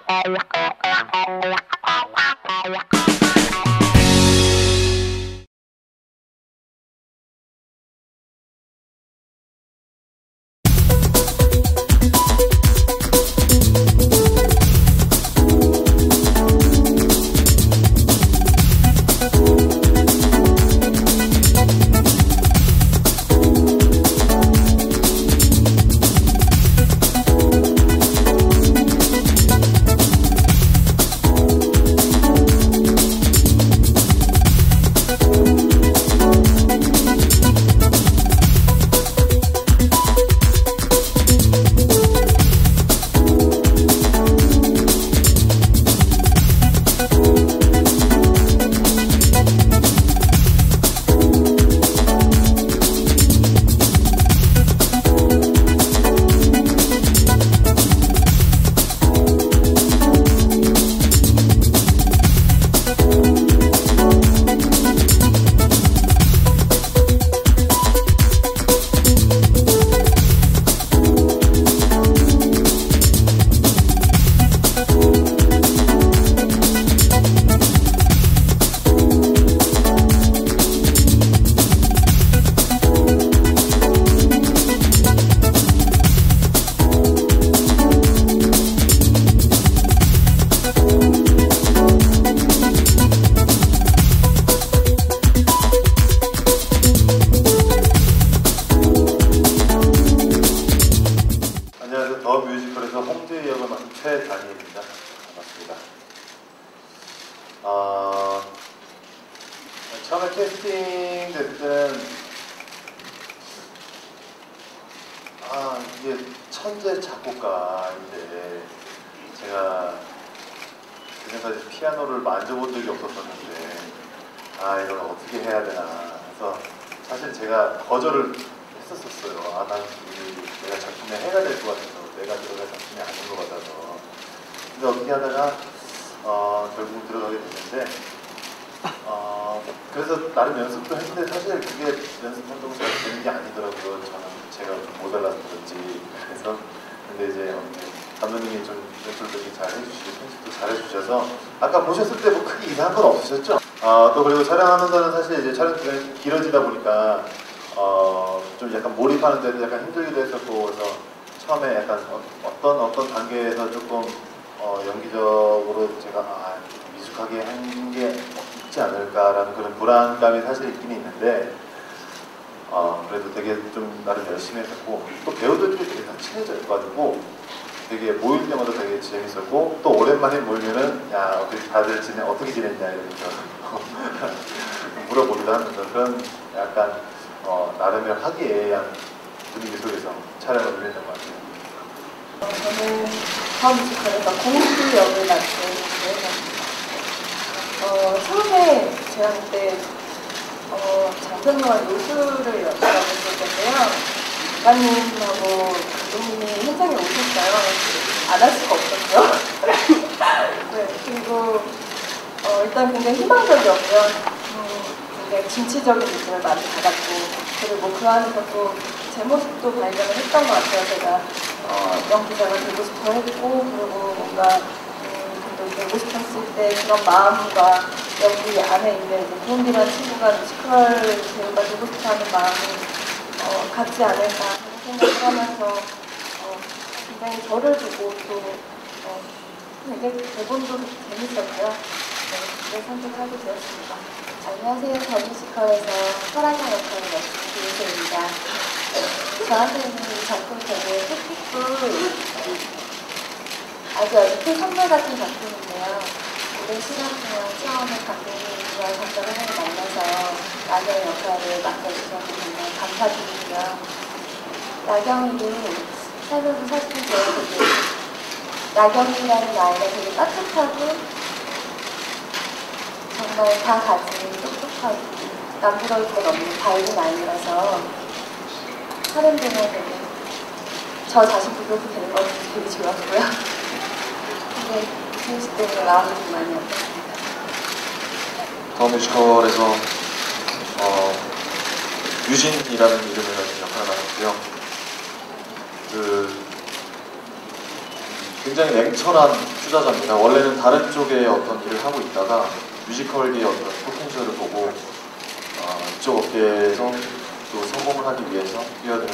최단희입니다. 반갑습니다. 처음에 캐스팅 됐을 때는 이게 천재 작곡가인데 제가 그전까지 피아노를 만져본 적이 없었었는데 이걸 어떻게 해야 되나 해서 사실 제가 거절을 했었어요. 난 내가 작품에 해가 될 것 같아서 내가 들어갈 작품이 아닌 것 같아서. 근데 어떻게 하다가 결국 들어가게 됐는데 그래서 나름 연습도 했는데 사실 그게 연습한다고 잘 되는 게 아니더라고요. 저는 제가 좀 모자라서 그런지. 그래서 근데 이제 감독님이 좀 연출도 잘 해주시고 편집도 잘 해주셔서 아까 보셨을 때 뭐 크게 이상한 건 없으셨죠? 또 그리고 촬영하면서는 사실 이제 촬영 기간이 길어지다 보니까 좀 약간 몰입하는 데도 약간 힘들기도 했었고, 그래서 처음에 약간 어떤 단계에서 조금 연기적으로 제가 미숙하게 한 게 있지 않을까라는 그런 불안감이 사실 있긴 있는데 그래도 되게 좀 나름 열심히 했었고, 또 배우들끼리 되게 다 친해져가지고 되게 모일 때마다 되게 재밌었고, 또 오랜만에 모이면은 다들 어떻게 지냈냐 이러면서 물어보기도 하면서 그런 약간 나름의 화기애애한 분위기 속에서 촬영을 했던 것 같아요. 저는 다음 뮤지컬에서 공주 역을 맡은 처음에 제가 그때 장편과 요술을 연습하고 있을 텐데요. 작가님하고 감독님이 현장에 오셨어요. 안 할 수가 없었죠. 네, 그리고 일단 굉장히 희망적이었고요. 굉장히 진취적인 느낌을 많이 받았고, 그리고 그 안에서 또 제 모습도 발견을 했던 것 같아요. 제가 연기자가 되고 싶어 했고, 그리고 뭔가 되고 싶었을 때 그런 마음과 여기 안에 있는 구은비라는 친구가 뮤지컬 배우가 되고 싶어하는 마음이 같지 않을까 하는 생각을 하면서 굉장히 저를 두고 또 굉장히 대본도 재밌었고요. 네, 선택하게 되었습니다. 안녕하세요. 더 뮤지컬에서 설아경 역할을 맡은 김희세입니다. 저한테는 이 작품 되게 뜻깊고 아주 큰 선물 같은 작품인데요. 오랜 시간 동안 처음에 감독님과 작가분을 만나서 나경의 역할을 맡아주셔서 정말 감사드리고요. 나경이는 살면서 사실 제가 되게 나경이라는 아이가 되게 따뜻하고 정말 다 가진 똑똑하고 남부러울 것 없는 밝은 아이라서 하는 동안 되게 저 자신도 그렇게 되는 것 같아서 되게 좋았고요. 근데 뮤지컬 때문에 마음이 좀 많이 아팠습니다. 더 뮤지컬에서 유진이라는 이름을 가진 역할을 맡았고요. 굉장히 냉철한 투자자입니다. 원래는 다른 쪽에 어떤 일을 하고 있다가 뮤지컬계의 어떤 포텐셜을 보고 이쪽 업계에서 또 성공을 하기 위해서 뛰어드는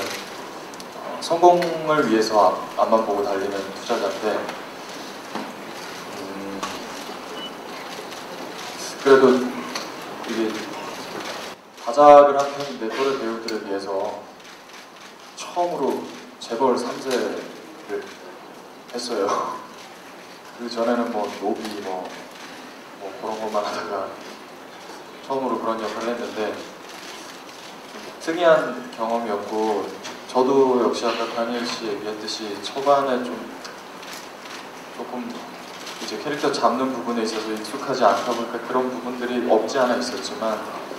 성공을 위해서 앞만 보고 달리는 투자자인데 그래도 이게 다작을 한 편인데 또래 배우들에 비해서 처음으로 재벌 3세를 했어요. 그 전에는 뭐 노비 뭐 그런 것만 하다가 처음으로 그런 역할을 했는데 특이한 경험이었고 저도 역시 아까 다니엘 씨 얘기했듯이 초반에 조금 이제 캐릭터 잡는 부분에 있어서 익숙하지 않다 보니까 그런 부분들이 없지 않아 있었지만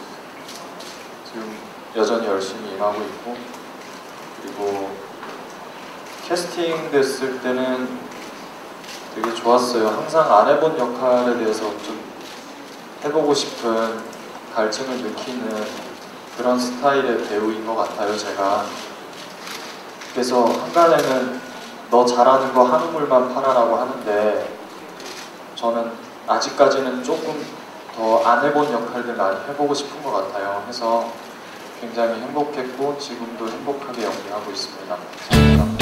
지금 여전히 열심히 임하고 있고 그리고 캐스팅 됐을 때는 되게 좋았어요. 항상 안 해본 역할에 대해서 좀 해보고 싶은 갈증을 느끼는 그런 스타일의 배우인 것 같아요, 제가. 그래서 한간에는 너 잘하는 거 한 우물만 팔아라고 하는데 저는 아직까지는 조금 더 안 해본 역할들 많이 해보고 싶은 것 같아요. 해서 굉장히 행복했고 지금도 행복하게 연기하고 있습니다. 감사합니다.